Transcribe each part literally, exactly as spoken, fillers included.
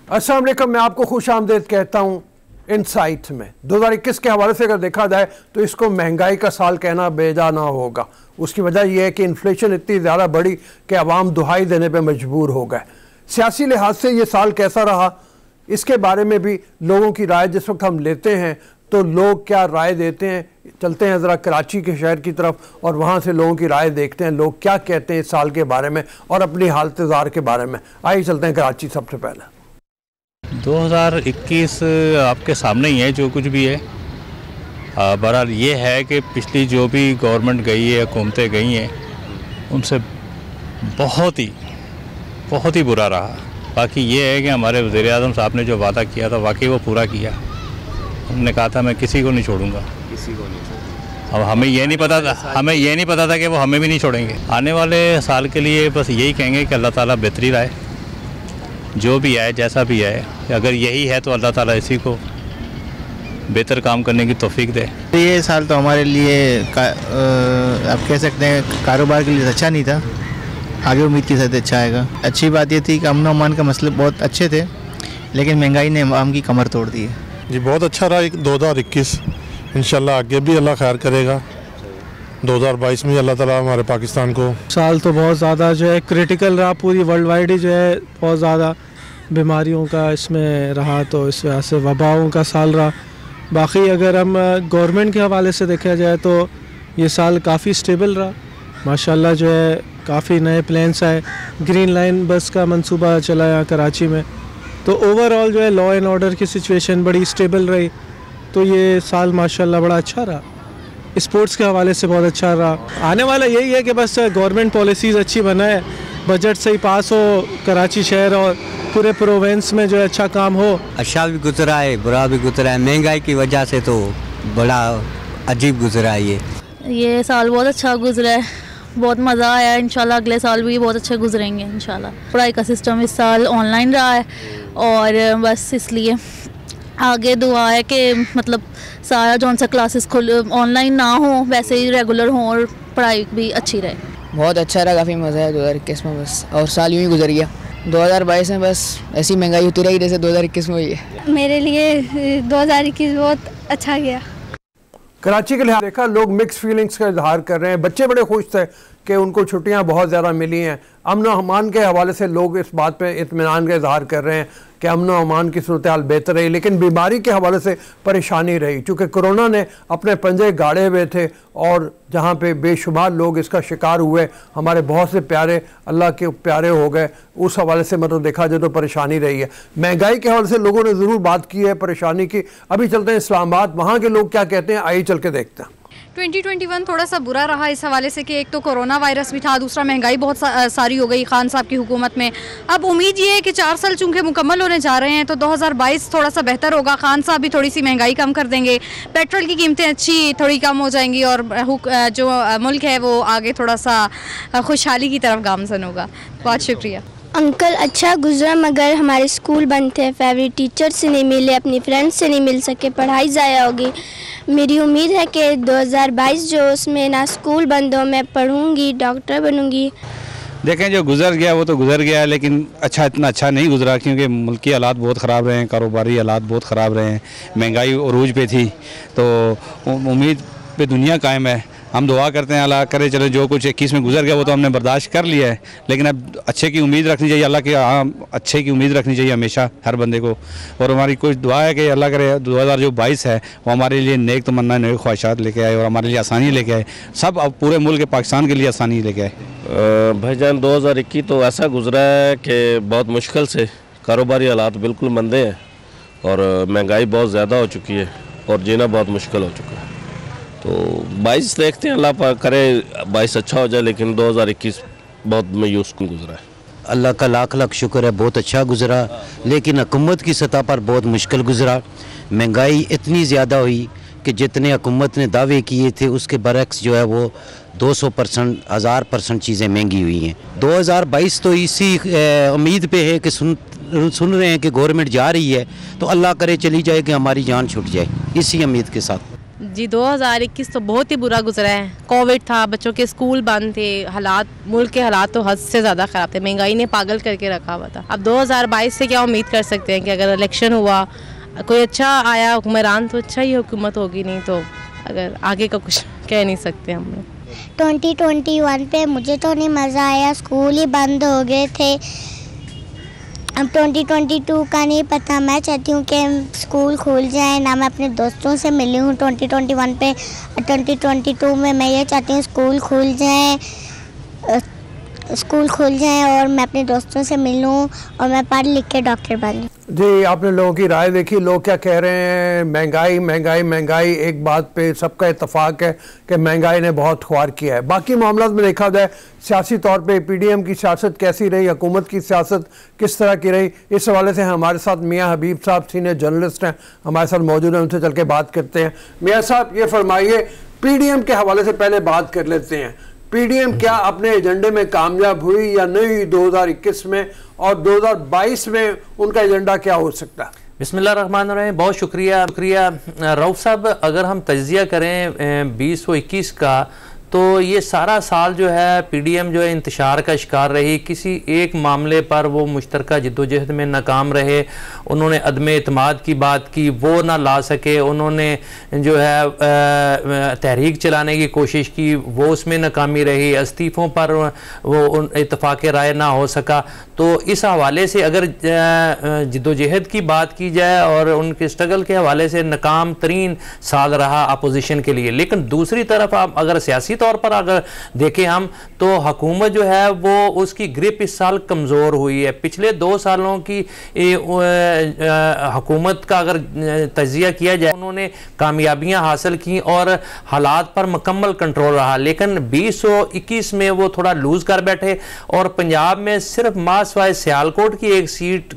अस्सलाम वालेकुम, मैं आपको खुश आमदेद कहता हूँ इनसाइट में। दो हज़ार इक्कीस के हवाले से अगर देखा जाए तो इसको महंगाई का साल कहना बेजा ना होगा। उसकी वजह यह है कि इन्फ्लेशन इतनी ज़्यादा बढ़ी कि अवाम दुहाई देने पे मजबूर हो गए। सियासी लिहाज से ये साल कैसा रहा, इसके बारे में भी लोगों की राय जिस वक्त हम लेते हैं तो लोग क्या राय देते हैं। चलते हैं ज़रा कराची के शहर की तरफ और वहाँ से लोगों की राय देखते हैं, लोग क्या कहते हैं इस साल के बारे में और अपनी हालत ज़ार के बारे में। आइए चलते हैं कराची सबसे पहले। दो हज़ार इक्कीस आपके सामने ही है जो कुछ भी है। बहरहाल ये है कि पिछली जो भी गवर्नमेंट गई है, हुकूमतें गई हैं, उनसे बहुत ही बहुत ही बुरा रहा। बाकी ये है कि हमारे वज़ीर-ए-आज़म साहब ने जो वादा किया था वाकई वो पूरा किया। उन्होंने कहा था मैं किसी को नहीं छोड़ूंगा, किसी को नहीं छोड़ूंगा। अब हमें ये नहीं पता था हमें ये नहीं पता था कि वो हमें भी नहीं छोड़ेंगे। आने वाले साल के लिए बस यही कहेंगे कि अल्लाह ताला बेहतरी लाए, जो भी आए जैसा भी आए। अगर यही है तो अल्लाह ताला इसी को बेहतर काम करने की तौफीक दे। ये साल तो हमारे लिए आप कह सकते हैं कारोबार के लिए अच्छा नहीं था, आगे उम्मीद के साथ अच्छा आएगा। अच्छी बात ये थी कि अमन अमान का मसले बहुत अच्छे थे, लेकिन महंगाई ने आम की कमर तोड़ दी है। जी बहुत अच्छा रहा दो हज़ार इक्कीस, इंशाल्लाह आगे भी अल्लाह खैर करेगा। दो हज़ार बाईस में अल्लाह ताला हमारे पाकिस्तान को साल तो बहुत ज़्यादा जो है क्रिटिकल रहा, पूरी वर्ल्ड वाइड ही जो है बहुत ज़्यादा बीमारियों का इसमें रहा, तो इस वजह से वबाओं का साल रहा। बाकी अगर हम गवर्नमेंट के हवाले से देखा जाए तो ये साल काफ़ी स्टेबल रहा माशाल्लाह। जो है काफ़ी नए प्लान्स आए, ग्रीन लाइन बस का मंसूबा चला यहाँ कराची में, तो ओवरऑल जो है लॉ एंड ऑर्डर की सिचुएशन बड़ी स्टेबल रही। तो ये साल माशाल्लाह बड़ा अच्छा रहा, स्पोर्ट्स के हवाले से बहुत अच्छा रहा। आने वाला यही है कि बस गवर्नमेंट पॉलिसीज़ अच्छी बनाए, बजट सही पास हो, कराची शहर और पूरे प्रोविंस में जो है अच्छा काम हो। अच्छा भी गुजरा है, बुरा भी गुजरा है, महंगाई की वजह से तो बड़ा अजीब गुजरा है। ये ये साल बहुत अच्छा गुजरा है, बहुत मज़ा आया। इंशाल्लाह अगले साल भी बहुत अच्छे गुजरेंगे इंशाल्लाह। पढ़ाई का सिस्टम इस साल ऑनलाइन रहा है और बस इसलिए आगे दुआ है कि मतलब सारा जौन सा क्लासेस खुल ऑनलाइन ना हो, वैसे ही रेगुलर हो और पढ़ाई भी अच्छी रहे। बहुत अच्छा रहा, काफ़ी मज़ा आया दो हज़ार इक्कीस में बस, और साल यूँ ही गुजर गया। दो हज़ार बाईस में बस ऐसी महंगाई होती रही जैसे दो हज़ार इक्कीस में हुई है। मेरे लिए दो हज़ार इक्कीस बहुत अच्छा गया। कराची के लिहाज देखा, लोग मिक्स फीलिंग्स का इजहार कर रहे हैं। बच्चे बड़े खुश थे कि उनको छुट्टियां बहुत ज़्यादा मिली हैं। अमन व अमान के हवाले से लोग इस बात पे इत्मीनान का इजहार कर रहे हैं कि अमन व अमान की सूरत हाल बेहतर रही, लेकिन बीमारी के हवाले से परेशानी रही, चूँकि कोरोना ने अपने पंजे गाड़े हुए थे और जहाँ पे बेशुमार लोग इसका शिकार हुए, हमारे बहुत से प्यारे अल्लाह के प्यारे हो गए। उस हवाले से मतलब देखा जाए तो परेशानी रही है। महंगाई के हवाले से लोगों ने ज़रूर बात की है, परेशानी की। अभी चलते हैं इस्लामाबाद, वहाँ के लोग क्या कहते हैं, आइए चल के देखते हैं। ट्वेंटी ट्वेंटी वन थोड़ा सा बुरा रहा इस हवाले से कि एक तो कोरोना वायरस भी था, दूसरा महंगाई बहुत सा, सारी हो गई खान साहब की हुकूमत में। अब उम्मीद ये है कि चार साल चूँकि मुकम्मल होने जा रहे हैं तो दो हज़ार बाईस थोड़ा सा बेहतर होगा। खान साहब भी थोड़ी सी महंगाई कम कर देंगे, पेट्रोल की कीमतें अच्छी थोड़ी कम हो जाएंगी और जो मुल्क है वो आगे थोड़ा सा खुशहाली की तरफ गामजन होगा। बहुत शुक्रिया अंकल। अच्छा गुजरा, मगर हमारे स्कूल बंद थे, फेवरेट टीचर से नहीं मिले, अपनी फ्रेंड्स से नहीं मिल सके, पढ़ाई ज़ाया होगी। मेरी उम्मीद है कि दो हज़ार बाईस जो उसमें ना स्कूल बंद हो, मैं पढ़ूंगी, डॉक्टर बनूंगी। देखें जो गुजर गया वो तो गुजर गया है, लेकिन अच्छा इतना अच्छा नहीं गुजरा क्योंकि मुल्क की हालात बहुत ख़राब रहे हैं, कारोबारी हालात बहुत ख़राब रहे हैं, महंगाई अरूज पे थी, तो उम्मीद पे दुनिया कायम है। हम दुआ करते हैं अल्लाह करे चले जो कुछ इक्कीस में गुजर गया वो तो हमने बर्दाश्त कर लिया है, लेकिन अब अच्छे की उम्मीद रखनी चाहिए, अल्लाह के हाँ अच्छे की उम्मीद रखनी चाहिए हमेशा हर बंदे को। और हमारी कोई दुआ है कि अल्लाह करे दो हज़ार जो बाईस है वो हमारे लिए नेक तमन्ना नेक ख्वाहिशात लेके आए और हमारे लिए आसानी लेके आए, सब अब पूरे मुल्क पाकिस्तान के लिए आसानी लेके आए। भाईजान दो हज़ार इक्कीस तो ऐसा गुजरा है कि बहुत मुश्किल से, कारोबारी हालात बिल्कुल मंदे हैं और महंगाई बहुत ज़्यादा हो चुकी है और जीना बहुत मुश्किल हो चुका है। तो बाईस देखते हैं, अल्लाह पाक करे बाईस अच्छा हो जाए, लेकिन दो हज़ार इक्कीस बहुत मायूस कुन गुजरा है। अल्लाह का लाख लाख शुक्र है, बहुत अच्छा गुजरा, लेकिन हुकूमत की सतह पर बहुत मुश्किल गुजरा। महंगाई इतनी ज़्यादा हुई कि जितने हुकूमत ने दावे किए थे उसके बरक्स जो है वो दो सौ परसेंट हज़ार परसेंट चीज़ें महंगी हुई हैं। दो हज़ार बाईस तो इसी उम्मीद पे है कि सुन सुन रहे हैं कि गवर्नमेंट जा रही है, तो अल्लाह करे चली जाए कि हमारी जान छूट जाए, इसी उम्मीद के साथ। जी दो हज़ार इक्कीस तो बहुत ही बुरा गुजरा है। कोविड था, बच्चों के स्कूल बंद थे, हालात मुल्क के हालात तो हद से ज़्यादा ख़राब थे, महंगाई ने पागल करके रखा हुआ था। अब दो हज़ार बाईस से क्या उम्मीद कर सकते हैं कि अगर इलेक्शन हुआ, कोई अच्छा आया हुक्मरान तो अच्छा ही हुकूमत होगी, नहीं तो अगर आगे का कुछ कह नहीं सकते हम लोग। ट्वेंटी ट्वेंटी वन पे मुझे तो नहीं मज़ा आया, स्कूल ही बंद हो गए थे। अब ट्वेंटी ट्वेंटी टू का नहीं पता, मैं चाहती हूँ कि स्कूल खुल जाए, ना मैं अपने दोस्तों से मिली हूँ ट्वेंटी ट्वेंटी वन पे, और ट्वेंटी ट्वेंटी टू में मैं ये चाहती हूँ स्कूल खुल जाए, स्कूल खुल जाए और मैं अपने दोस्तों से मिलूं और मैं पढ़ लिख के डॉक्टर बनूं। जी, आपने लोगों की राय देखी, लोग क्या कह रहे हैं? महंगाई महंगाई महंगाई, एक बात पे सबका इत्तेफाक है कि महंगाई ने बहुत ख्वार किया है। बाकी मामला में देखा जाए सियासी तौर पे पीडीएम की सियासत कैसी रही, हुकूमत की सियासत किस तरह की रही, इस हवाले से हमारे साथ मियाँ हबीब साहब सीनियर जर्नलिस्ट हैं, हमारे साथ मौजूद हैं, उनसे चल के बात करते हैं। मियाँ साहब ये फरमाइए, पीडीएम के हवाले से पहले बात कर लेते हैं। पीडीएम क्या अपने एजेंडे में कामयाब हुई या नहीं दो हज़ार इक्कीस में, और दो हज़ार बाईस में उनका एजेंडा क्या हो सकता है? बिस्मिल्लाहिर्रहमानिर्रहीम, बहुत शुक्रिया शुक्रिया रऊफ साहब। अगर हम तज्जिया करें बीस सौ इक्कीस का, तो ये सारा साल जो है पीडीएम जो है इंतशार का शिकार रही। किसी एक मामले पर वो मुश्तरका जद्दोजहद में नाकाम रहे। उन्होंने अदम एतमाद की बात की, वो ना ला सके। उन्होंने जो है तहरीक चलाने की कोशिश की, वो उसमें नाकामी रही। इस्तीफ़ों पर वो इत्तफाक़ राय ना हो सका। तो इस हवाले से अगर जद्दोजहद की बात की जाए और उनके स्ट्रगल के हवाले से नाकाम तरीन साल रहा अपोजिशन के लिए। लेकिन दूसरी तरफ आप अगर सियासी तौर पर अगर देखें हम, तो हुकूमत जो है वो उसकी ग्रिप इस साल कमज़ोर हुई है। पिछले दो सालों की हुकूमत का अगर तज्जिया किया जाए, उन्होंने कामयाबियां हासिल की और हालात पर मुकम्मल कंट्रोल रहा। लेकिन बीस सौ इक्कीस में वो थोड़ा लूज कर बैठे और पंजाब में सिर्फ मासवाए सियालकोट की एक सीट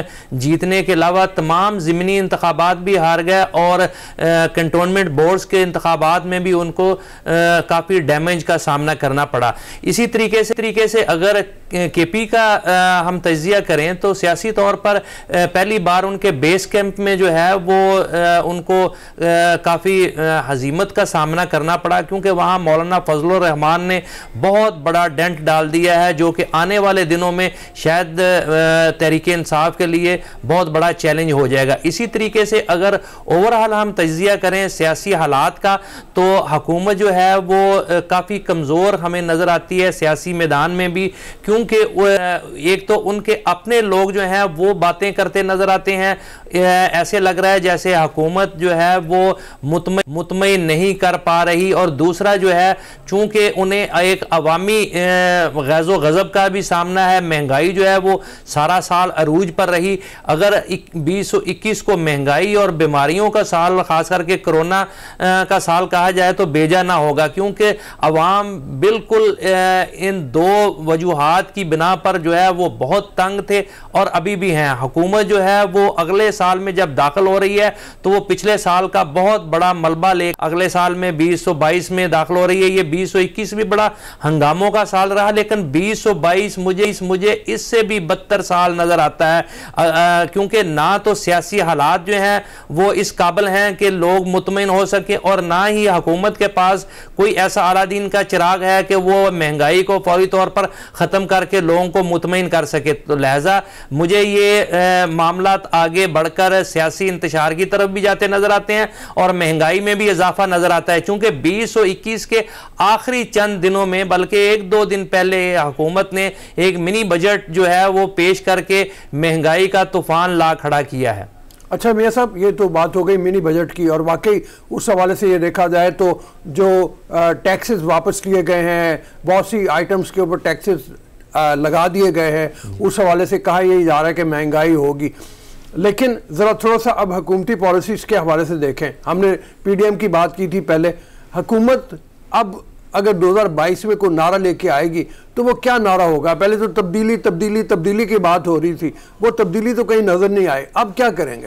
जीतने के अलावा तमाम ज़मीनी इंतखाबात भी हार गए और कंटोनमेंट बोर्ड्स के इंतखाबात में भी उनको काफ़ी डैमेज का सामना करना पड़ा। इसी तरीके से तरीके से अगर केपी का आ, हम तज्जिया करें तो सियासी तौर पर आ, पहली बार उनके बेस कैंप में जो है वो आ, उनको काफ़ी हजीमत का सामना करना पड़ा, क्योंकि वहाँ मौलाना फजलुर रहमान ने बहुत बड़ा डेंट डाल दिया है, जो कि आने वाले दिनों में शायद तहरीक इंसाफ के लिए बहुत बड़ा चैलेंज हो जाएगा। इसी तरीके से अगर ओवरऑल हम तज्जिया करें सियासी हालात का, तो हुकूमत जो है वो काफ़ी कमज़ोर हमें नज़र आती है सियासी मैदान में भी, क्योंकि एक तो उनके अपने लोग जो हैं वो बातें करते नज़र आते हैं। ऐसे लग रहा है जैसे हुकूमत जो है वो मुतमईन मुतमईन नहीं कर पा रही, और दूसरा जो है चूँकि उन्हें एक अवामी गैज़ो गज़ब का भी सामना है। महंगाई जो है वो सारा साल अरूज पर रही। अगर बीस सौ इक्कीस को महंगाई और बीमारियों का साल, ख़ास करके कोरोना का साल कहा जाए तो बेजा ना होगा, क्योंकि अवाम बिल्कुल इन दो वजूहात की बिना पर जो है वो बहुत तंग थे और अभी भी हैं। हुकूमत जो है वो अगले साल में जब दाखिल हो रही है तो वो पिछले साल का बहुत बड़ा मलबा ले अगले साल में बीस सौ बाईस में दाखिल हो रही है। ये बीस सौ इक्कीस भी बड़ा हंगामों का साल रहा, लेकिन बीस सौ बाईस मुझे मुझे इससे भी बदतर साल नजर आता है, क्योंकि ना तो सियासी हालात जो हैं वो इस काबिल हैं कि लोग मुतमईन हो सके, और ना ही हुकूमत के पास कोई ऐसा अलादीन का चिराग है कि वो महंगाई को फौरी तौर पर ख़त्म करके लोगों को मुतमईन कर सके। तो लिहाजा मुझे ये मामला आगे बढ़कर सियासी इंतशार की तरफ भी जाते नजर आते हैं और महंगाई में भी इजाफा नजर आता है, क्योंकि बीस सौ इक्कीस के आखिरी चंद दिनों में, बल्कि एक दो दिन पहले हुकूमत ने एक मिनी बजट जो है वो पेश करके महंगाई का तूफान ला खड़ा किया है। अच्छा मियाँ साहब, ये तो बात हो गई मिनी बजट की, और वाकई उस हवाले से ये देखा जाए तो जो टैक्सेस वापस लिए गए हैं, बहुत सी आइटम्स के ऊपर टैक्सेस लगा दिए गए हैं, उस हवाले से कहा यही जा रहा है कि महंगाई होगी। लेकिन ज़रा थोड़ा सा अब हुकूमती पॉलिसीज़ के हवाले से देखें। हमने पीडीएम की बात की थी पहले, हुकूमत अब अगर दो हज़ार बाईस में कोई नारा लेके आएगी तो वो क्या नारा होगा? पहले तो तब्दीली तब्दीली तब्दीली की बात हो रही थी, वो तब्दीली तो कहीं नज़र नहीं आई, अब क्या करेंगे?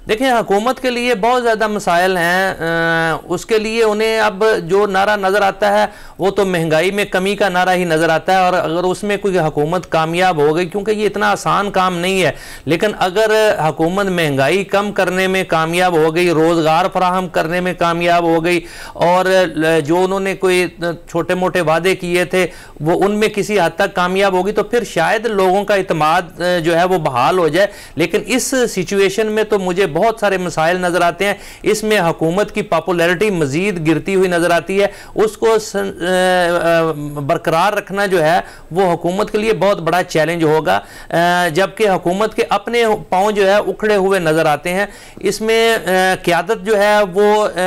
देखिए, हुकूमत के लिए बहुत ज़्यादा मसाइल हैं। उसके लिए उन्हें अब जो नारा नज़र आता है वो तो महंगाई में कमी का नारा ही नज़र आता है। और अगर उसमें कोई हुकूमत कामयाब हो गई, क्योंकि ये इतना आसान काम नहीं है, लेकिन अगर हुकूमत महंगाई कम करने में कामयाब हो गई, रोज़गार फराहम करने में कामयाब हो गई, और जो उन्होंने कोई छोटे मोटे वादे किए थे वो उनमें किसी हद तक कामयाब होगी, तो फिर शायद लोगों का इत्मीनान जो है वो बहाल हो जाए। लेकिन इस सिचुएशन में तो मुझे बहुत सारे मसाइल नज़र आते हैं। इसमें हुकूमत की पॉपुलैरिटी मज़ीद गिरती हुई नज़र आती है। उसको बरकरार रखना जो है वो हुकूमत के लिए बहुत बड़ा चैलेंज होगा, जबकि हुकूमत के अपने पाँव जो है उखड़े हुए नज़र आते हैं। इसमें क़यादत जो है वो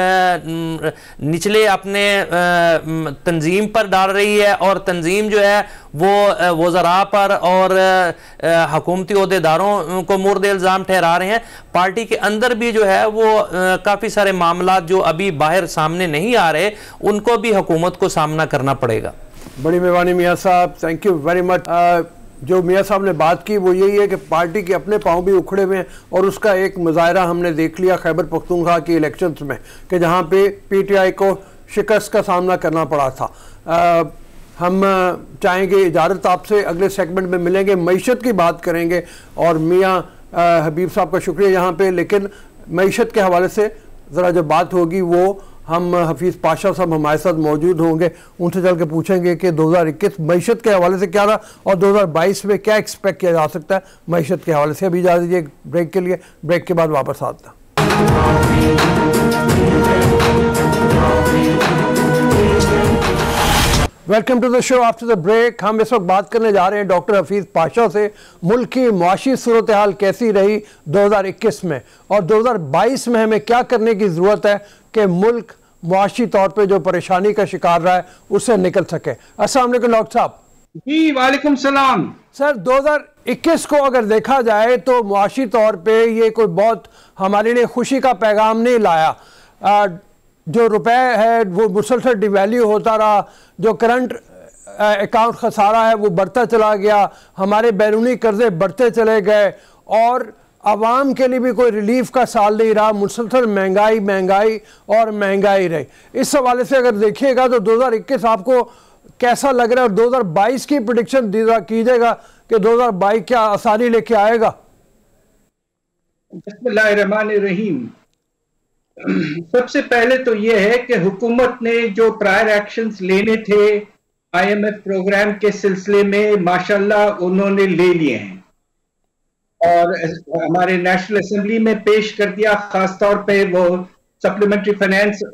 निचले अपने तंजीम पर डाल रही है, और तंजीम जो है वो वज़रा पर और हुकूमती ओहदेदारों को मुर्द इल्ज़ाम ठहरा रहे हैं। पार्टी के अंदर भी जो है वो काफ़ी सारे मामला जो अभी बाहर सामने नहीं आ रहे, उनको भी हुकूमत को सामना करना पड़ेगा। बड़ी मेहरबानी मियाँ साहब, थैंक यू वेरी मच। जो मियाँ साहब ने बात की वो यही है कि पार्टी के अपने पाँव भी उखड़े हुए हैं, और उसका एक मुजाहरा हमने देख लिया खैबर पख्तूनख्वा की इलेक्शंस में कि जहाँ पे पीटीआई को शिकस्त का सामना करना पड़ा था। आ, हम चाहेंगे इजाज़त आपसे, अगले सेगमेंट में मिलेंगे, मईशत की बात करेंगे। और मियाँ हबीब साहब का शुक्रिया यहाँ पे, लेकिन मईशत के हवाले से ज़रा जो बात होगी वो हम हफीज़ पाशा साहब हमारे साथ मौजूद होंगे, उनसे चल के पूछेंगे कि दो हज़ार इक्कीस मईशत के हवाले से क्या रहा और दो हज़ार बाईस में क्या एक्सपेक्ट किया जा सकता है मईशत के हवाले से। अभी इजाज़त दीजिए ब्रेक के लिए, ब्रेक के बाद वापस आता। Welcome to the show after the break. हम इस वक्त बात करने जा रहे हैं डॉक्टर हफीज़ पाशा से, मुल्क की मुआशी सूरत हाल कैसी रही दो हज़ार इक्कीस में, और दो हज़ार बाईस में हमें क्या करने की ज़रूरत है कि मुल्क मुआशी तौर पे जो परेशानी का शिकार रहा है उससे निकल सके। अस्सलाम वालेकुम डॉक्टर साहब। जी वालेकुम सलाम। सर, दो हज़ार इक्कीस को अगर देखा जाए तो मुआशी तौर पे ये कोई बहुत हमारे लिए खुशी का पैगाम नहीं लाया। आ, जो रुपए है वो मुसलसल डिवैल्यू होता रहा, जो करंट अकाउंट खसारा है वो बढ़ता चला गया, हमारे बैरूनी कर्जे बढ़ते चले गए, और आवाम के लिए भी कोई रिलीफ का साल नहीं रहा। मुसलसल महंगाई महंगाई और महंगाई रही। इस हवाले से अगर देखिएगा तो दो हज़ार इक्कीस आपको कैसा लग रहा है, और दो हज़ार बाईस की प्रेडिक्शन कीजिएगा कि दो हज़ार बाईस क्या आसानी लेके आएगा? बिस्मिल्लाहिर्रहमानिर्रहीम। सबसे पहले तो ये है कि हुकूमत ने जो प्रायर एक्शंस लेने थे आईएमएफ प्रोग्राम के सिलसिले में माशाल्लाह उन्होंने ले लिए हैं, और हमारे नेशनल असेंबली में पेश कर दिया, खास तौर पे वो सप्लीमेंट्री फाइनेंस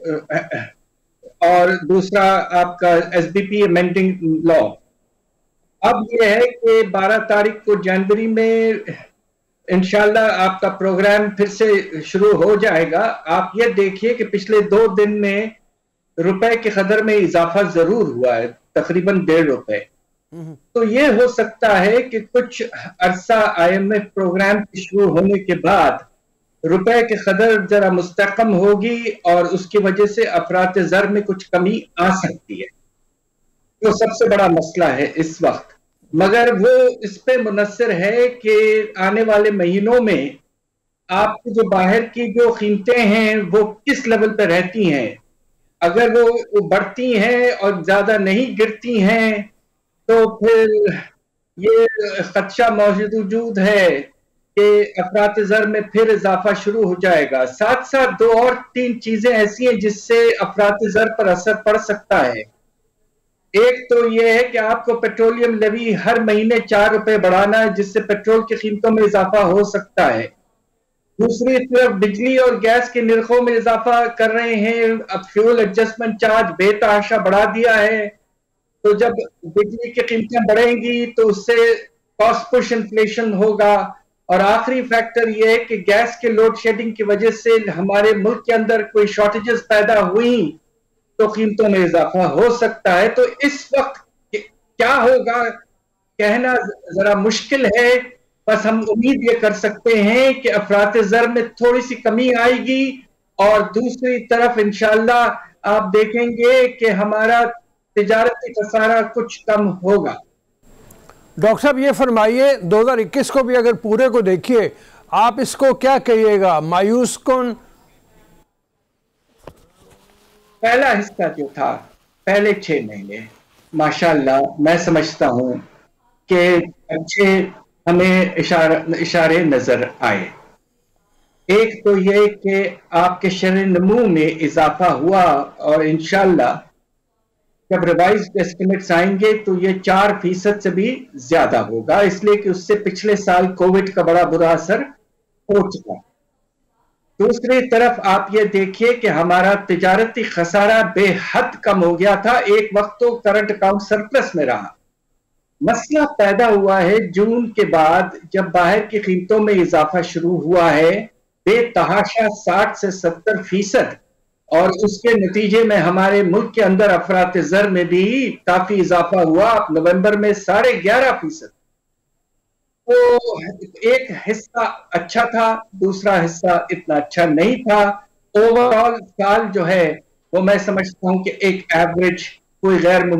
और दूसरा आपका एसबीपी अमेंडिंग लॉ। अब ये है कि बारह तारीख को जनवरी में इंशाल्लाह आपका प्रोग्राम फिर से शुरू हो जाएगा। आप ये देखिए कि पिछले दो दिन में रुपए के कदर में इजाफा जरूर हुआ है, तकरीबन डेढ़ रुपए। तो ये हो सकता है कि कुछ अरसा आईएमएफ प्रोग्राम के शुरू होने के बाद रुपए के कदर जरा मुस्तकम होगी, और उसकी वजह से अफरात ज़र में कुछ कमी आ सकती है, जो सबसे बड़ा मसला है इस वक्त। मगर वो इस पे मुनस्सर है कि आने वाले महीनों में आपकी जो बाहर की जो कीमतें हैं वो किस लेवल पे रहती हैं। अगर वो बढ़ती हैं और ज्यादा नहीं गिरती हैं तो फिर ये खदशा मौजूद है कि अफरात ज़र में फिर इजाफा शुरू हो जाएगा। साथ साथ दो और तीन चीजें ऐसी हैं जिससे अफरात ज़र पर असर पड़ सकता है। एक तो यह है कि आपको पेट्रोलियम लेवी हर महीने चार रुपए बढ़ाना है, जिससे पेट्रोल की कीमतों में इजाफा हो सकता है। दूसरी तरफ बिजली और गैस के निर्खों में इजाफा कर रहे हैं, अब फ्यूल एडजस्टमेंट चार्ज बेतहाशा बढ़ा दिया है। तो जब बिजली की कीमतें बढ़ेंगी तो उससे कॉस्ट पुश इन्फ्लेशन होगा। और आखिरी फैक्टर यह है कि गैस के लोड शेडिंग की वजह से हमारे मुल्क के अंदर कोई शॉर्टेजेस पैदा हुई तो कीमतों में इजाफा हो सकता है। तो इस वक्त क्या होगा कहना जरा मुश्किल है, बस हम उम्मीद ये कर सकते हैं कि अफरात ज़र में थोड़ी सी कमी आएगी, और दूसरी तरफ इंशाल्लाह आप देखेंगे कि हमारा तिजारती खसारा कुछ कम होगा। डॉक्टर साहब ये फरमाइए, दो हज़ार इक्कीस को भी अगर पूरे को देखिए आप इसको क्या कहिएगा, मायूस कौन? पहला हिस्सा जो था पहले छह महीने माशाल्लाह मैं समझता हूं कि अच्छे हमें इशारे इशारे नजर आए। एक तो ये कि आपके शरह नमू में इजाफा हुआ और इंशाल्लाह जब रिवाइज्ड एस्टिमेट्स आएंगे तो ये चार फीसद से भी ज्यादा होगा, इसलिए कि उससे पिछले साल कोविड का बड़ा बुरा असर हो चुका। दूसरी तरफ आप ये देखिए कि हमारा तिजारती खसारा बेहद कम हो गया था, एक वक्त तो करंट अकाउंट सरप्लस में रहा। मसला पैदा हुआ है जून के बाद जब बाहर की कीमतों में इजाफा शुरू हुआ है बेतहाशा साठ से सत्तर फीसद, और उसके नतीजे में हमारे मुल्क के अंदर अफरात ज़र में भी काफी इजाफा हुआ, नवंबर में साढ़े ग्यारह फीसद। तो एक हिस्सा अच्छा था, दूसरा हिस्सा इतना अच्छा नहीं था। ओवरऑल साल जो है वो मैं समझता हूं कि एक एवरेज, कोई गैर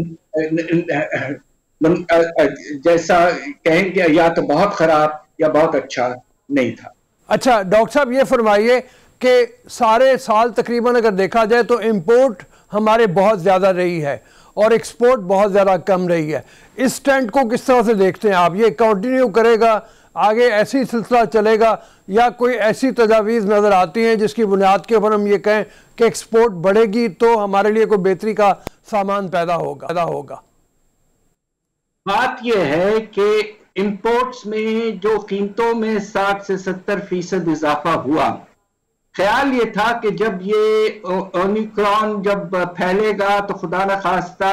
जैसा कहेंगे या तो बहुत खराब या बहुत अच्छा नहीं था। अच्छा डॉक्टर साहब ये फरमाइए कि सारे साल तकरीबन अगर देखा जाए तो इंपोर्ट हमारे बहुत ज़्यादा रही है और एक्सपोर्ट बहुत ज़्यादा कम रही है। इस ट्रेंड को किस तरह से देखते हैं आप? ये कंटिन्यू करेगा, आगे ऐसी सिलसिला चलेगा, या कोई ऐसी तजावीज़ नज़र आती हैं जिसकी बुनियाद के ऊपर हम ये कहें कि एक्सपोर्ट बढ़ेगी तो हमारे लिए कोई बेहतरी का सामान पैदा होगा पैदा होगा बात यह है कि इंपोर्ट्स में जो कीमतों में साठ से सत्तर फीसद इजाफा हुआ, ख्याल ये था कि जब ये ओमिक्रॉन जब फैलेगा तो खुदा न खास्ता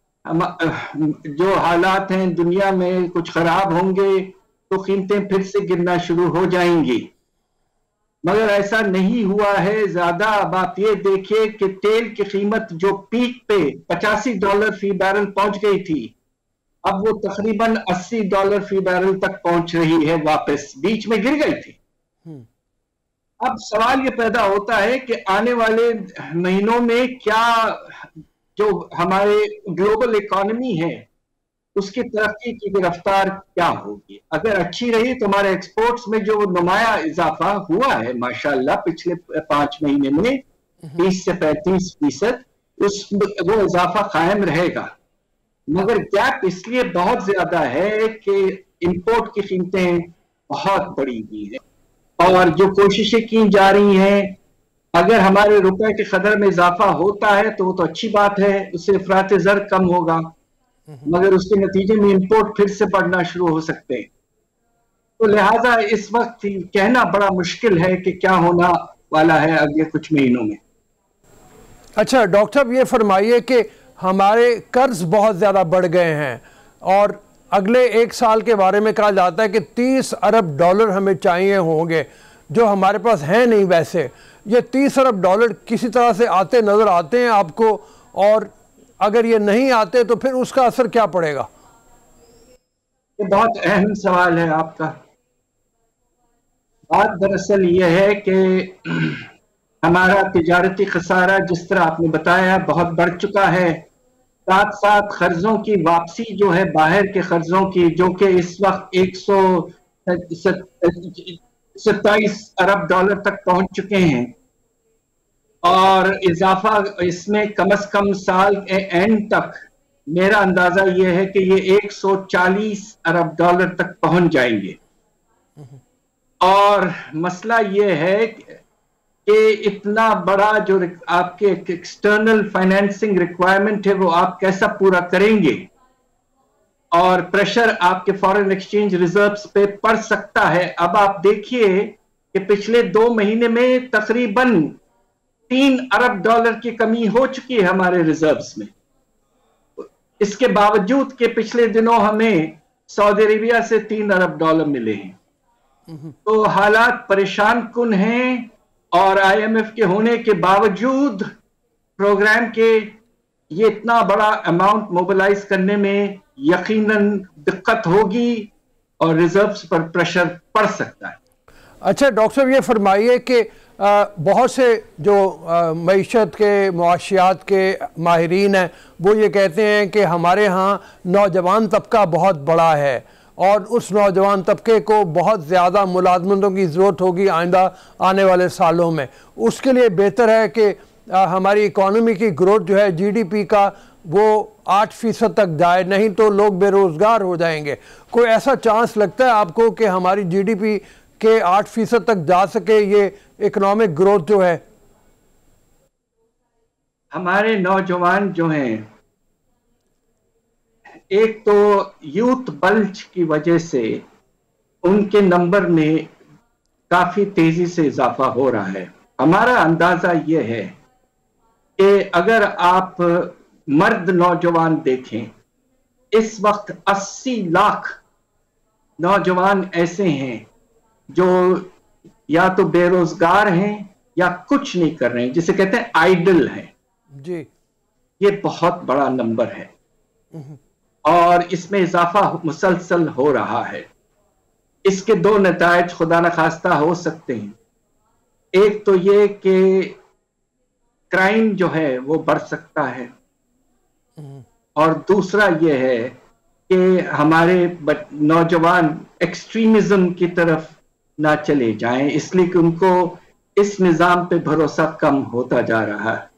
जो हालात हैं दुनिया में कुछ खराब होंगे तो कीमतें फिर से गिरना शुरू हो जाएंगी, मगर ऐसा नहीं हुआ है ज्यादा। अब आप ये देखिए कि तेल की कीमत जो पीक पे पचासी डॉलर फी बैरल पहुंच गई थी, अब वो तकरीबन अस्सी डॉलर फी बैरल तक पहुंच रही है वापस, बीच में गिर गई थी। अब सवाल ये पैदा होता है कि आने वाले महीनों में क्या जो हमारे ग्लोबल इकोनॉमी है उसकी तरक्की की रफ्तार क्या होगी। अगर अच्छी रही तो हमारे एक्सपोर्ट्स में जो नुमाया इजाफा हुआ है माशाल्लाह पिछले पांच महीने में बीस से पैंतीस फीसद, उस वो इजाफा कायम रहेगा, मगर गैप इसलिए बहुत ज्यादा है कि इंपोर्ट की कीमतें बहुत बढ़ी हुई है और जो कोशिशें की जा रही हैं, अगर हमारे रुपए के कदर में इजाफा होता है तो वो तो अच्छी बात है, उससे अफरात ज़र कम होगा, मगर उसके नतीजे में इंपोर्ट फिर से बढ़ना शुरू हो सकते हैं। तो लिहाजा इस वक्त कहना बड़ा मुश्किल है कि क्या होना वाला है अगले कुछ महीनों में। अच्छा डॉक्टर साहब ये फरमाइए कि हमारे कर्ज बहुत ज़्यादा बढ़ गए हैं और अगले एक साल के बारे में कहा जाता है कि तीस अरब डॉलर हमें चाहिए होंगे, जो हमारे पास हैं नहीं। वैसे ये तीस अरब डॉलर किसी तरह से आते नज़र आते हैं आपको, और अगर ये नहीं आते तो फिर उसका असर क्या पड़ेगा? ये बहुत अहम सवाल है आपका। बात दरअसल ये है कि हमारा तिजारती खसारा जिस तरह आपने बताया बहुत बढ़ चुका है, साथ साथ कर्जों की वापसी जो है बाहर के कर्जों की, जो कि इस वक्त एक सौ सत्ताईस अरब डॉलर तक पहुंच चुके हैं, और इजाफा इसमें कम से कम साल के एंड तक मेरा अंदाजा ये है कि ये एक सौ चालीस अरब डॉलर तक पहुंच जाएंगे। और मसला ये है कि इतना बड़ा जो आपके एक्सटर्नल फाइनेंसिंग रिक्वायरमेंट है वो आप कैसा पूरा करेंगे, और प्रेशर आपके फॉरेन एक्सचेंज रिजर्व्स पे पड़ सकता है। अब आप देखिए कि पिछले दो महीने में तकरीबन तीन अरब डॉलर की कमी हो चुकी है हमारे रिजर्व्स में, इसके बावजूद कि पिछले दिनों हमें सऊदी अरेबिया से तीन अरब डॉलर मिले हैं। तो हालात परेशान कुन हैं, और आईएमएफ के होने के बावजूद प्रोग्राम के ये इतना बड़ा अमाउंट मोबिलाइज करने में यकीनन दिक्कत होगी और रिजर्व्स पर प्रेशर पड़ सकता है। अच्छा डॉक्टर साहब ये फरमाइए कि बहुत से जो मईशत के मुआशियात के माहिरीन हैं वो ये कहते हैं कि हमारे यहाँ नौजवान तबका बहुत बड़ा है और उस नौजवान तबके को बहुत ज़्यादा मुलाजमतों की ज़रूरत होगी आइंदा आने वाले सालों में। उसके लिए बेहतर है कि हमारी इकॉनमी की ग्रोथ जो है जीडीपी का वो आठ फीसद तक जाए, नहीं तो लोग बेरोज़गार हो जाएंगे। कोई ऐसा चांस लगता है आपको कि हमारी जीडीपी के आठ फीसद तक जा सके ये इकोनॉमिक ग्रोथ जो है? हमारे नौजवान जो हैं, एक तो यूथ बल्ज की वजह से उनके नंबर में काफी तेजी से इजाफा हो रहा है। हमारा अंदाजा ये है कि अगर आप मर्द नौजवान देखें, इस वक्त अस्सी लाख नौजवान ऐसे हैं जो या तो बेरोजगार हैं या कुछ नहीं कर रहे हैं, जिसे कहते हैं आइडल हैं जी। ये बहुत बड़ा नंबर है और इसमें इजाफा मुसलसल हो रहा है। इसके दो नतायज खुदा न खास्ता हो सकते हैं। एक तो ये कि क्राइम जो है वो बढ़ सकता है और दूसरा ये है कि हमारे नौजवान एक्सट्रीमिज्म की तरफ ना चले जाएं, इसलिए कि उनको इस निज़ाम पे भरोसा कम होता जा रहा है।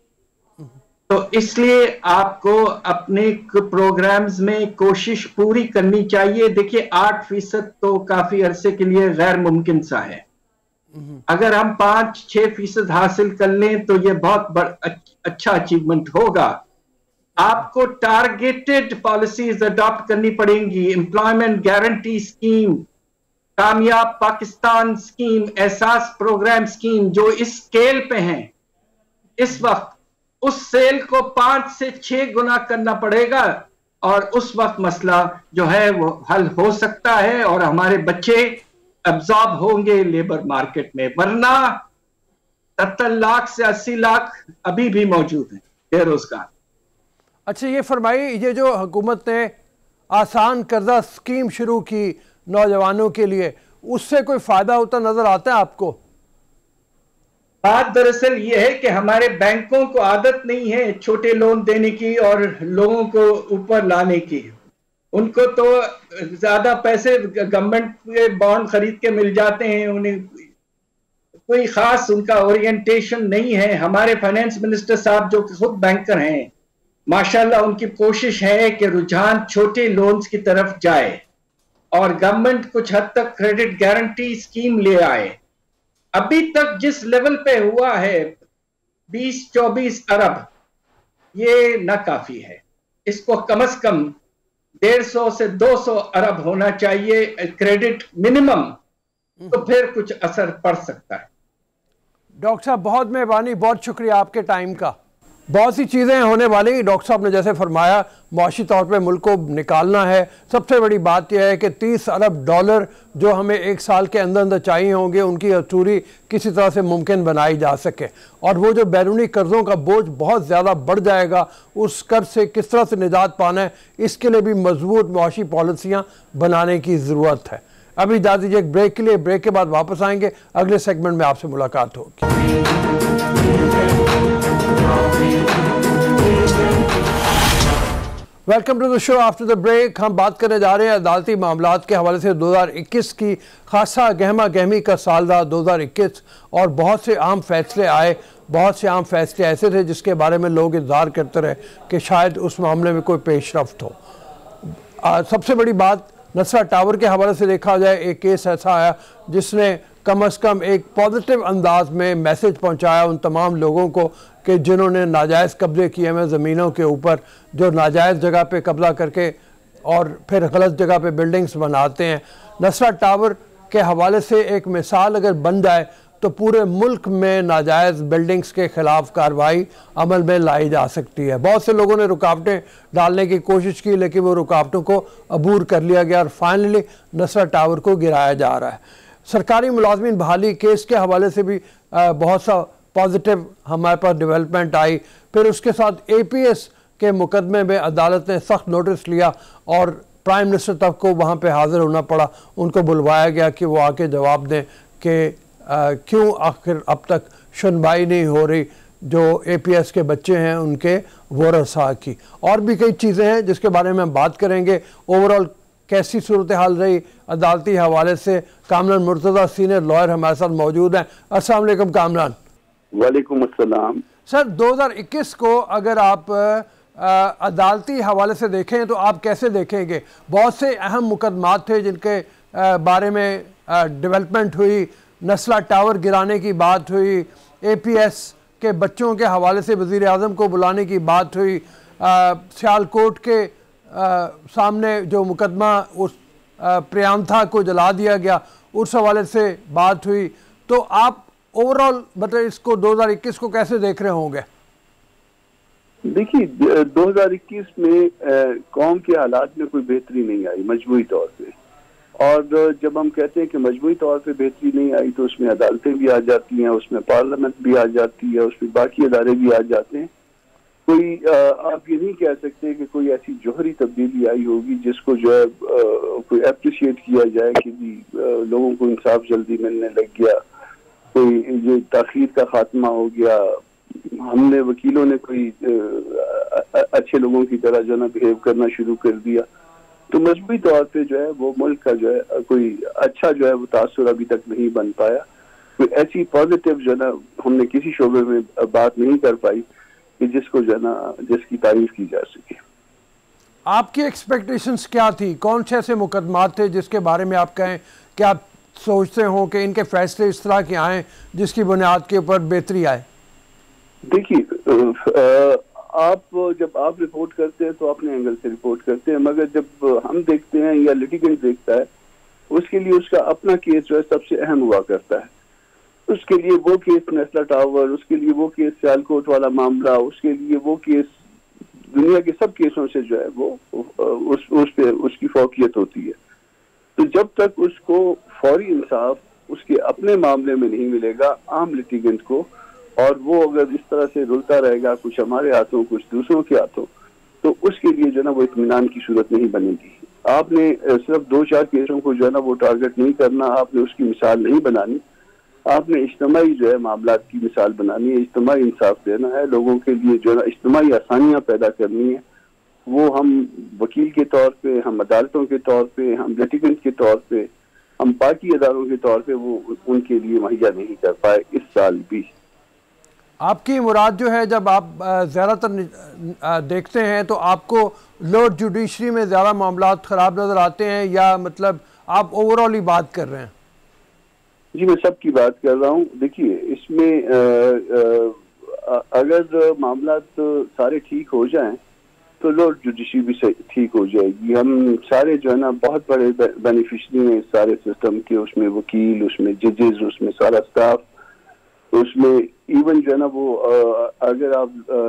तो इसलिए आपको अपने प्रोग्राम्स में कोशिश पूरी करनी चाहिए। देखिए, आठ फीसद तो काफी अरसे के लिए गैर मुमकिन सा है। अगर हम पांच छह फीसद हासिल कर लें तो ये बहुत बड़ा अच्छा अचीवमेंट होगा। आपको टारगेटेड पॉलिसीज अडॉप्ट करनी पड़ेंगी। Employment guarantee scheme, Kamyab Pakistan scheme, Ehsaas programme scheme जो इस स्केल पे हैं इस वक्त, उस सेल को पांच से छह गुना करना पड़ेगा और उस वक्त मसला जो है वो हल हो सकता है और हमारे बच्चे अब्जॉर्ब होंगे लेबर मार्केट में। वरना सत्तर लाख से अस्सी लाख अभी भी मौजूद हैं बेरोजगार। अच्छा, ये फरमाइए, ये जो हुकूमत ने आसान कर्जा स्कीम शुरू की नौजवानों के लिए, उससे कोई फायदा होता नजर आता है आपको? बात दरअसल ये है कि हमारे बैंकों को आदत नहीं है छोटे लोन देने की और लोगों को ऊपर लाने की। उनको तो ज्यादा पैसे गवर्नमेंट के बॉन्ड खरीद के मिल जाते हैं, उन्हें कोई खास उनका ओरिएंटेशन नहीं है। हमारे फाइनेंस मिनिस्टर साहब जो खुद बैंकर हैं, माशाल्लाह उनकी कोशिश है कि रुझान छोटे लोन्स की तरफ जाए और गवर्नमेंट कुछ हद तक क्रेडिट गारंटी स्कीम ले आए। अभी तक जिस लेवल पे हुआ है बीस चौबीस अरब, ये ना काफी है। इसको कम से कम डेढ़ सौ से दो सौ अरब होना चाहिए क्रेडिट मिनिमम, तो फिर कुछ असर पड़ सकता है। डॉक्टर साहब बहुत मेहरबानी, बहुत शुक्रिया आपके टाइम का। बहुत सी चीज़ें होने वाली, डॉक्टर साहब ने जैसे फरमाया मुआशी तौर पे मुल्क को निकालना है। सबसे बड़ी बात यह है कि तीस अरब डॉलर जो हमें एक साल के अंदर अंदर चाहिए होंगे, उनकी असूरी किसी तरह से मुमकिन बनाई जा सके। और वो जो बैरूनी कर्ज़ों का बोझ बहुत ज़्यादा बढ़ जाएगा, उस कर्ज से किस तरह से निजात पाना है, इसके लिए भी मजबूत मुआशी पॉलिसियाँ बनाने की ज़रूरत है। अभी इजाज़त दीजिए एक ब्रेक के लिए। ब्रेक के बाद वापस आएंगे, अगले सेगमेंट में आपसे मुलाकात होगी। Welcome to the show after the break. हम बात करने जा रहे हैं अदालती मामलात के हवाले से दो हज़ार इक्कीस की। खासा गहमा गहमी का साल रहा दो हज़ार इक्कीस और बहुत से अहम फैसले आए। बहुत से अहम फैसले ऐसे थे जिसके बारे में लोग इंतज़ार करते रहे कि शायद उस मामले में कोई पेशरफ्त हो। आ, सबसे बड़ी बात नसरा टावर के हवाले से देखा जाए, एक केस ऐसा आया जिसने कम अज़ कम एक पॉजिटिव अंदाज में मैसेज पहुंचाया उन तमाम लोगों को कि जिन्होंने नाजायज़ कब्ज़े किए हैं ज़मीनों के ऊपर, जो नाजायज़ जगह पे कब्ज़ा करके और फिर गलत जगह पे बिल्डिंग्स बनाते हैं। नसरा टावर के हवाले से एक मिसाल अगर बन जाए तो पूरे मुल्क में नाजायज़ बिल्डिंग्स के ख़िलाफ़ कार्रवाई अमल में लाई जा सकती है। बहुत से लोगों ने रुकावटें डालने की कोशिश की, लेकिन वो रुकावटों को अबूर कर लिया गया और फाइनली नसरा टावर को गिराया जा रहा है। सरकारी मुलाजमीन बहाली केस के हवाले से भी बहुत सा पॉजिटिव हमारे पास डेवलपमेंट आई। फिर उसके साथ ए पी एस के मुकदमे में अदालत ने सख्त नोटिस लिया और प्राइम मिनिस्टर तक को वहाँ पे हाज़िर होना पड़ा। उनको बुलवाया गया कि वो आके जवाब दें कि क्यों आखिर अब तक सुनवाई नहीं हो रही जो ए पी एस के बच्चे हैं उनके वरसा की। और भी कई चीज़ें हैं जिसके बारे में हम बात करेंगे। ओवरऑल कैसी सूरत हाल रही अदालती हवाले से? कामरान मुर्तज़ा सीनियर लॉयर हमारे साथ मौजूद हैं। अस्सलाम वालेकुम कामरान। वालेकुम अस्सलाम। सर, दो हज़ार इक्कीस को अगर आप आ, अदालती हवाले से देखें तो आप कैसे देखेंगे? बहुत से अहम मुकदमात थे जिनके आ, बारे में डेवलपमेंट हुई। नस्ला टावर गिराने की बात हुई, ए पी एस के बच्चों के हवाले से वज़ीर आज़म को बुलाने की बात हुई, सियालकोट के आ, सामने जो मुकदमा उस प्रियांथा को जला दिया गया उस हवाले से बात हुई। तो आप ओवरऑल मतलब इसको दो हज़ार इक्कीस को कैसे देख रहे होंगे? देखिए, दो हज़ार इक्कीस में कौम के हालात में कोई बेहतरी नहीं आई मजमूई तौर पे, और जब हम कहते हैं कि मजमूई तौर पे बेहतरी नहीं आई तो उसमें अदालतें भी आ जाती हैं, उसमें पार्लियामेंट भी आ जाती है, उसमें बाकी अदारे भी आ जाते हैं। कोई आप ये नहीं कह सकते कि कोई ऐसी जौहरी तब्दीली आई होगी जिसको जो है कोई अप्रिशिएट किया जाए कि जी लोगों को इंसाफ जल्दी मिलने लग गया, कोई ये ताखीर का खात्मा हो गया, हमने वकीलों ने कोई अच्छे लोगों की तरह जो है बिहेव करना शुरू कर दिया। तो मजबूरी तौर पे जो है वो मुल्क का जो है कोई अच्छा जो है वो तासुर अभी तक नहीं बन पाया। कोई ऐसी पॉजिटिव जो है ना हमने किसी शोबे में बात नहीं कर पाई कि जिसको जो है ना जिसकी तारीफ की जा सके। आपकी एक्सपेक्टेशंस क्या थी? कौन से ऐसे मुकदमात थे जिसके बारे में आप कहें कि आप सोचते हो कि इनके फैसले इस तरह के आए जिसकी बुनियाद के ऊपर बेहतरी आए? देखिए, आप जब आप रिपोर्ट करते हैं तो अपने एंगल से रिपोर्ट करते हैं, मगर जब हम देखते हैं या लिटिगेंट देखता है उसके लिए उसका अपना केस जो है सबसे अहम हुआ करता है। उसके लिए वो केस नेस्ला टावर, उसके लिए वो केस सियालकोट वाला मामला, उसके लिए वो केस दुनिया के सब केसों से जो है वो उस उस पे उसकी फौकियत होती है। तो जब तक उसको फौरी इंसाफ उसके अपने मामले में नहीं मिलेगा आम लिटिगेंट को, और वो अगर इस तरह से रुलता रहेगा कुछ हमारे हाथों कुछ दूसरों के हाथों, तो उसके लिए जो है ना वो इत्मीनान की सूरत नहीं बनेगी। आपने सिर्फ दो चार केसों को जो है ना वो टारगेट नहीं करना, आपने उसकी मिसाल नहीं बनानी, आपने इज्तिमाई जो है मामला की मिसाल बनानी है, इज्तिमाई इंसाफ देना है, लोगों के लिए जो है ना इज्तिमाई आसानियाँ पैदा करनी है। वो हम वकील के तौर पे, हम अदालतों के तौर पे, हम लिटिगेंट के तौर पे, हम बाकी अदारों के तौर पे वो उनके लिए मुहैया नहीं कर पाए इस साल भी। आपकी मुराद जो है, जब आप ज़्यादातर देखते हैं तो आपको लोअर जुडिशरी में ज़्यादा मामलात ख़राब नज़र आते हैं, या मतलब आप ओवरऑल ही बात कर रहे हैं? जी, मैं सब की बात कर रहा हूँ। देखिए, इसमें आ, आ, अगर मामला तो सारे ठीक हो जाएं तो लोअर जुडिशरी भी ठीक हो जाएगी। हम सारे जो है ना बहुत बड़े बेनिफिशरी हैं इस सारे सिस्टम के, उसमें वकील, उसमें जजेस, उसमें सारा स्टाफ, उसमें इवन जो है ना वो अगर आप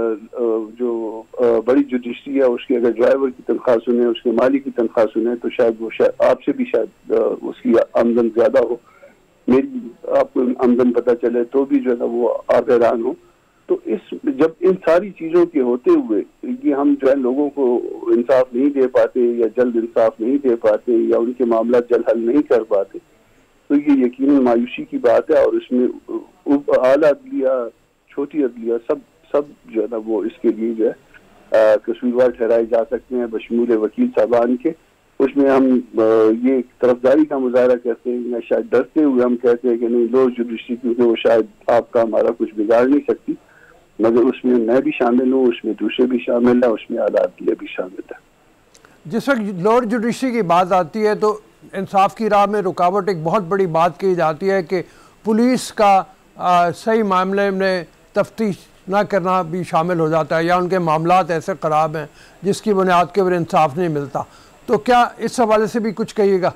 जो बड़ी जुडिशरी है उसके अगर ड्राइवर की तनख्वाह सुने, उसके माली की तनख्वाह सुने तो शायद वो शायद आपसे भी शायद उसकी आमदन ज्यादा हो, मेरी आपको आमदन पता चले तो भी जो है ना वो आप हैरान हो। तो इस जब इन सारी चीज़ों के होते हुए कि हम जो है लोगों को इंसाफ नहीं दे पाते या जल्द इंसाफ नहीं दे पाते या उनके मामला जल्द हल नहीं कर पाते, तो ये यकीनन मायूसी की बात है। और उसमें आला अदलिया, छोटी अदलिया, सब सब जो है ना वो इसके लिए जो है कसूरवार ठहराए जा सकते हैं बशमूल वकील साहबान के। उसमें हम ये तरफदारी का मुजाहरा करते हैं या शायद डरते हुए हम कहते हैं कि नहीं लोअर जुडिशरी क्योंकि वो शायद आपका हमारा कुछ बिगाड़ नहीं सकती, मगर उसमें मैं भी शामिल हूँ, उसमें दूसरे भी शामिल है, उसमें आला अदलिया भी शामिल है। जिस वक्त लोअर जुडिशरी की बात आती है तो इंसाफ की राह में रुकावट एक बहुत बड़ी बात कही जाती है कि पुलिस का आ, सही मामले में तफ्तीश ना करना भी शामिल हो जाता है, या उनके मामलात ऐसे ख़राब हैं जिसकी बुनियाद के ऊपर इंसाफ नहीं मिलता। तो क्या इस हवाले से भी कुछ कहिएगा?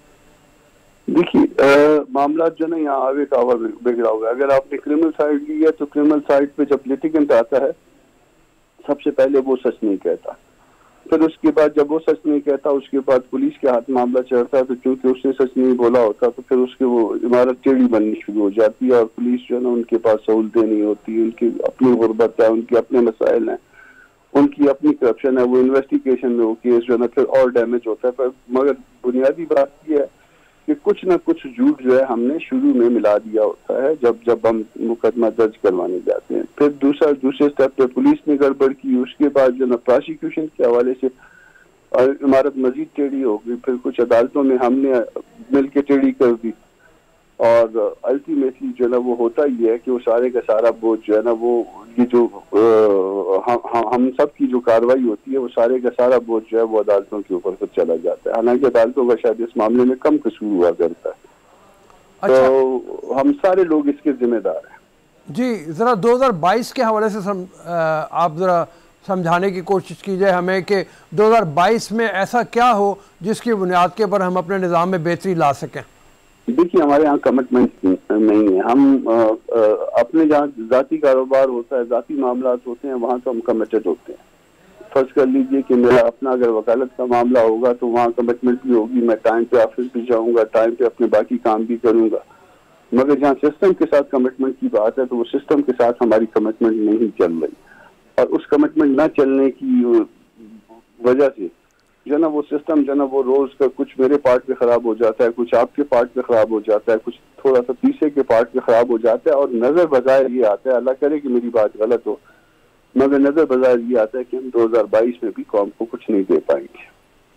देखिए, मामला जो ना यहाँ आगे का आवा बिगड़ा हुआ है। अगर आपने क्रिमिनल साइड ली है तो क्रिमिनल साइड पे जब लिटिगेंट आता है सबसे पहले वो सच नहीं कहता, फिर उसके बाद जब वो सच नहीं कहता उसके बाद पुलिस के हाथ मामला चढ़ता है, तो क्योंकि उसने सच नहीं बोला होता तो फिर उसके वो इमारत टेढ़ी बननी शुरू हो जाती है और पुलिस जो है ना उनके पास सहूलतें नहीं होती, उनकी अपनी गुर्बत है, उनके अपने मसाइल हैं, उनकी अपनी करप्शन है, वो इन्वेस्टिगेशन में वो केस जो है ना फिर और डैमेज होता है। पर मगर बुनियादी बात यह है कि कुछ ना कुछ झूठ जो है हमने शुरू में मिला दिया होता है जब जब हम मुकदमा दर्ज करवाने जाते हैं। फिर दूसरा दूसरे स्टेप पे पुलिस ने गड़बड़ की, उसके बाद जो ना प्रोसिक्यूशन के हवाले से और इमारत मजीद टेढ़ी हो गई, फिर कुछ अदालतों में हमने मिल के टेढ़ी कर दी, और अल्टीमेटली जो है ना वो होता ही है कि वो सारे का सारा बोझ जो है ना वो ये जो आ, हम हम सब की जो कार्रवाई होती है वो सारे का सारा बोझ जो है वो अदालतों के ऊपर से चला जाता है। हालांकि अदालतों का शायद इस मामले में कम कसूर हुआ करता है। अच्छा। तो हम सारे लोग इसके जिम्मेदार हैं। जी, ज़रा दो हज़ार बाईस के हवाले से सम, आप ज़रा समझाने की कोशिश कीजिए हमें कि दो हज़ार बाईस में ऐसा क्या हो जिसकी बुनियाद के ऊपर हम अपने निज़ाम में बेहतरी ला सकें। देखिए, हमारे यहाँ कमिटमेंट नहीं है। हम आ, आ, अपने जहाँ ज़ाती कारोबार होता है, ज़ाती मामलात होते हैं, वहाँ तो हम कमिटेड होते हैं। फर्ज कर लीजिए कि मेरा अपना अगर वकालत का मामला होगा तो वहाँ कमिटमेंट भी होगी, मैं टाइम पे ऑफिस भी जाऊँगा, टाइम पे अपने बाकी काम भी करूँगा। मगर जहाँ सिस्टम के साथ कमिटमेंट की बात है तो वो सिस्टम के साथ हमारी कमिटमेंट नहीं चल रही, और उस कमिटमेंट ना चलने की वजह से जो ना वो सिस्टम जो ना वो रोज का कुछ मेरे पार्ट पे खराब हो जाता है, कुछ आपके पार्ट पे खराब हो जाता है, कुछ थोड़ा सा तीसरे के पार्ट पे खराब हो जाता है, और नजर बजाय ये आता है, अल्लाह करे कि मेरी बात गलत हो, मगर नजर बजाय ये आता है कि हम दो हज़ार बाईस में भी कौम को कुछ नहीं दे पाएंगे।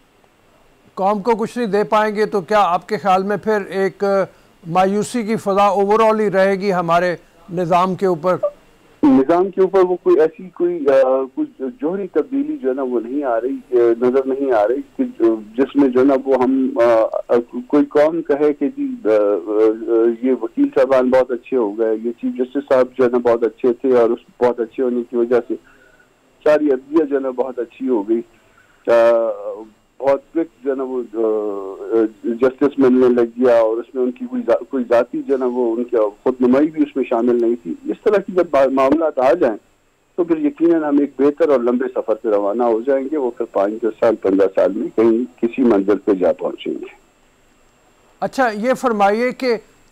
कौम को कुछ नहीं दे पाएंगे तो क्या आपके ख्याल में फिर एक मायूसी की फजा ओवरऑल ही रहेगी हमारे निज़ाम के ऊपर? निज़ाम के ऊपर वो कोई ऐसी कोई आ, कुछ जोहरी तब्दीली जो है ना वो नहीं आ रही, नजर नहीं आ रही कि जिसमें जो है ना वो हम आ, आ, कोई कौम कहे कि जी आ, आ, ये वकील साहबान बहुत अच्छे हो गए, ये चीफ जस्टिस साहब जो है ना बहुत अच्छे थे, और उस बहुत अच्छे होने की वजह से सारी अदलिया जो है ना बहुत अच्छी हो गई, बहुत क्विक जो है ना वो जस्टिस मिलने लग गया, और उसमें उनकी कोई जा, कोई जाती जो है ना वो उनकी खुदनुमाई भी उसमें शामिल नहीं थी। इस तरह की जब मामला आ जाएं तो फिर यकीनन हम एक बेहतर और लंबे सफर पे रवाना हो जाएंगे। वो फिर पाँच दस साल पंद्रह साल में कहीं किसी मंजिल पे जा पहुंचेंगे। अच्छा, ये फरमाइए कि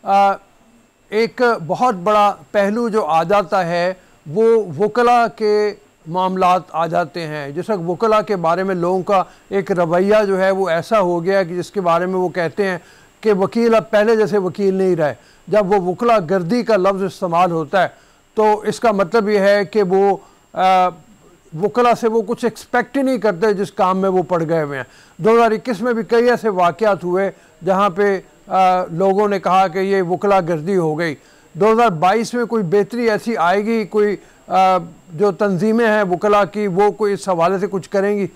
एक बहुत बड़ा पहलू जो आ जाता है वो वकला के मामलात आ जाते हैं। जिस वक्त वकला के बारे में लोगों का एक रवैया जो है वो ऐसा हो गया कि जिसके बारे में वो कहते हैं कि वकील अब पहले जैसे वकील नहीं रहे। जब वो वकला गर्दी का लफ्ज़ इस्तेमाल होता है तो इसका मतलब ये है कि वो आ, वकला से वो कुछ एक्सपेक्ट ही नहीं करते जिस काम में वो पड़ गए हुए हैं। दो हज़ार इक्कीस में भी कई ऐसे वाक़यात हुए जहाँ पे आ, लोगों ने कहा कि ये वकला गर्दी हो गई। दो हज़ार बाईस में कोई बेहतरी ऐसी आएगी, कोई आ, जो तंजीमें हैं वकला की वो कोई इस हवाले से कुछ करेंगी?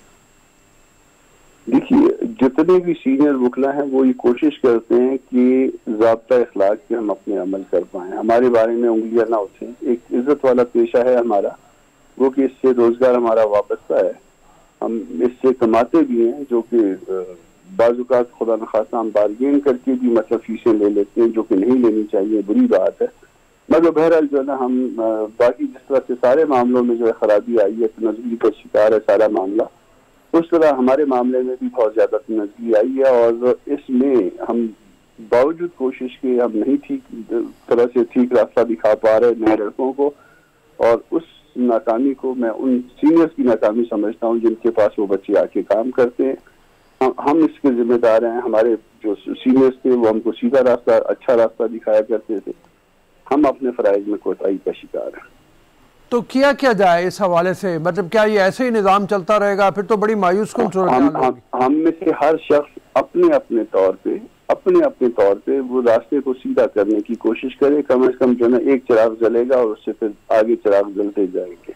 देखिए, जितने भी सीनियर वकला हैं वो ये कोशिश करते हैं कि ज़ाब्ता इखलाक पे हम अपने अमल कर पाएँ, हमारे बारे में उंगलियां ना उठें। एक इज्जत वाला पेशा है हमारा, वो कि इससे रोजगार हमारा वाबस्ता है, हम इससे कमाते भी हैं, जो कि बाज़-औक़ात खुदा न खास्ता हम बारगेन करके भी मतलब फीसें ले लेते हैं, जो कि नहीं लेनी चाहिए, बुरी बात है। मगर बहरहाल जो है ना हम बाकी जिस तरह से सारे मामलों में जो है खराबी आई है, तनज़्ज़ुली का शिकार है सारा मामला, उस तरह हमारे मामले में भी बहुत ज्यादा तनज़्ज़ुली आई है। और इसमें हम बावजूद कोशिश के हम नहीं ठीक तरह से ठीक रास्ता दिखा पा रहे नए लड़कों को, और उस नाकामी को मैं उन सीनियर्स की नाकामी समझता हूँ जिनके पास वो बच्चे आके काम करते हैं। हम, हम इसके जिम्मेदार हैं। हमारे जो सीनियर्स थे वो हमको सीधा रास्ता, अच्छा रास्ता दिखाया करते थे, हम अपने फराइज में कोताही का शिकार हैं। तो किया क्या जाए इस हवाले से? मतलब क्या ये ऐसे ही निज़ाम चलता रहेगा? फिर तो बड़ी मायूस कुन सूरत हाल होगी। हम, हम में से हर शख्स अपने अपने तौर पे अपने अपने तौर पे वो रास्ते को सीधा करने की कोशिश करे। कम से कम जो है एक चिराग जलेगा और उससे फिर आगे चिराग जलते जाएंगे।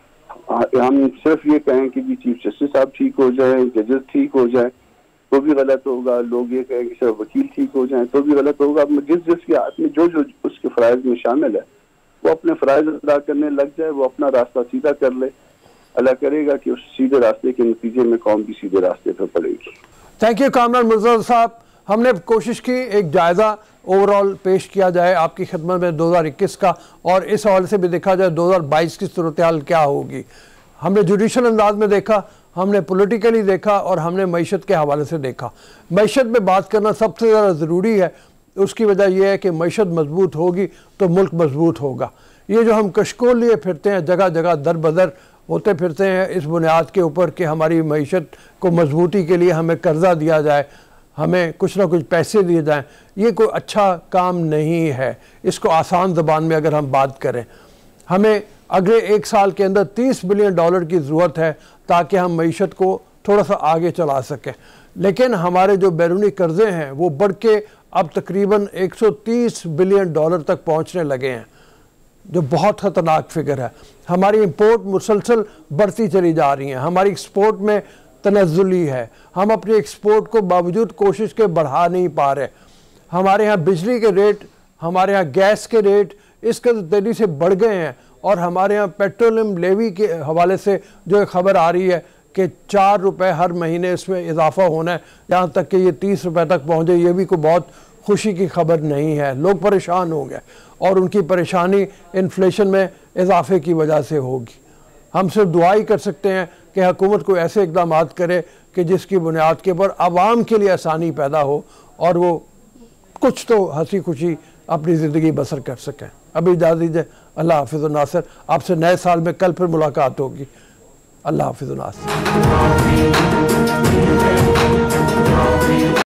हम सिर्फ ये कहें कि जी चीफ जस्टिस साहब ठीक हो जाए, जजेस ठीक हो जाए, तो भी गलत होगा। लोग ये कहें कि सिर्फ वकील ठीक हो जाए, तो भी गलत होगा। जिस जिसके हाथ में जो जो उसके फराइज में शामिल है वो अपने फराइज अदा करने लग जाए, वो अपना रास्ता सीधा कर ले। अल्लाह करेगा कि उस सीधे रास्ते के नतीजे में कौम भी सीधे रास्ते पर पड़ेगी। थैंक यू कामरान मुर्तज़ा साहब। हमने कोशिश की एक जायज़ा ओवरऑल पेश किया जाए आपकी खिदमत में दो हज़ार इक्कीस का, और इस हवाले से भी देखा जाए दो हज़ार बाईस की सूरत हाल क्या होगी। हमने जुडिशल अंदाज में देखा, हमने पॉलिटिकली देखा, और हमने मईशत के हवाले से देखा। मईशत में बात करना सबसे ज़्यादा ज़रूरी है। उसकी वजह यह है कि मईशत मजबूत होगी तो मुल्क मजबूत होगा। ये जो हम कशकोल लिए फिरते हैं, जगह जगह दर बदर होते फिरते हैं इस बुनियाद के ऊपर कि हमारी मईशत को मजबूती के लिए हमें कर्जा दिया जाए, हमें कुछ ना कुछ पैसे दिए जाएं, ये कोई अच्छा काम नहीं है। इसको आसान ज़बान में अगर हम बात करें, हमें अगले एक साल के अंदर तीस बिलियन डॉलर की ज़रूरत है ताकि हम मईशत को थोड़ा सा आगे चला सकें। लेकिन हमारे जो बैरूनी कर्ज़े हैं वो बढ़ के अब तकरीबन एक सौ तीस बिलियन डॉलर तक पहुंचने लगे हैं, जो बहुत ख़तरनाक फिगर है। हमारी इंपोर्ट मुसलसल बढ़ती चली जा रही है, हमारी एक्सपोर्ट में तनज़्ज़ुली है, हम अपनी एक्सपोर्ट को बावजूद कोशिश के बढ़ा नहीं पा रहे। हमारे यहाँ बिजली के रेट, हमारे यहाँ गैस के रेट इस कदर तेज़ी से बढ़ गए हैं, और हमारे यहाँ पेट्रोलियम लेवी के हवाले से जो एक खबर आ रही है कि चार रुपए हर महीने इसमें इजाफा होना है, यहाँ तक कि ये तीस रुपए तक पहुँचे, ये भी कोई बहुत खुशी की खबर नहीं है। लोग परेशान हो गए और उनकी परेशानी इन्फ्लेशन में इजाफे की वजह से होगी। हम सिर्फ दुआ ही कर सकते हैं कि हुकूमत को ऐसे इक़दाम करे कि जिसकी बुनियाद के ऊपर आवाम के लिए आसानी पैदा हो और वो कुछ तो हंसी खुशी अपनी ज़िंदगी बसर कर सकें। अभी इजाज़त दीजिए। अल्लाह हाफ़िज़ नासिर। आपसे नए साल में कल फिर मुलाकात होगी। अल्लाह हाफ़िज़ नासिर।